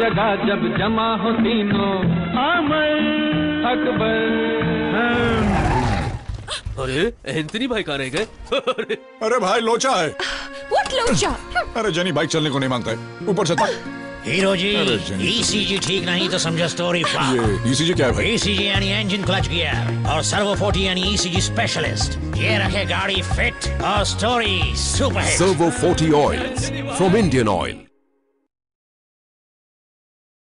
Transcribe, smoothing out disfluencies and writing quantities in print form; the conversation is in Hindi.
जगह जब जमा हो तीनों, आमर अकबर। अरे एंथनी भाई कहाँ रह गए? अरे भाई लोचा है। What लोचा? अरे जनी बाइक चलने को नहीं मांगता है, ऊपर से हीरो जी, ECG ठीक नहीं तो समझो स्टोरी फ्लॉप। ये ECG क्या है भाई? ECG यानी इंजन क्लच गियर और सर्वो 40 यानी ECG स्पेशलिस्ट। ये रखे गाड़ी फिट और story super hit. Servo 40 oils from Indianoil.